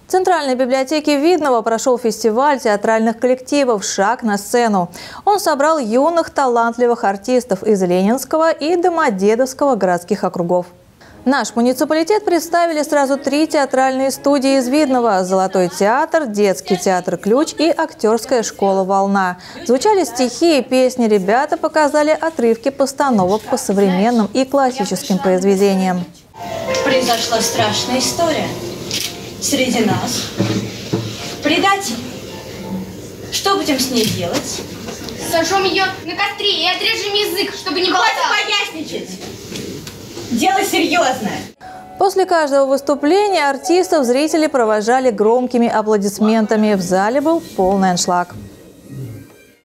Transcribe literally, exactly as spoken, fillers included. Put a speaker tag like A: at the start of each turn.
A: В Центральной библиотеке Видного прошел фестиваль театральных коллективов «Шаг на сцену». Он собрал юных талантливых артистов из Ленинского и Домодедовского городских округов. Наш муниципалитет представили сразу три театральные студии из Видного: «Золотой театр», «Детский театр Ключ» и актерская школа «Волна». Звучали стихи и песни, ребята показали отрывки постановок по современным и классическим произведениям.
B: Произошла страшная история. Среди нас предатель. Что будем с ней делать?
C: Сожжем ее на костре и отрежем язык, чтобы не болтала.
B: Хватит поясничать! Дело серьезное.
A: После каждого выступления артистов зрители провожали громкими аплодисментами. В зале был полный аншлаг.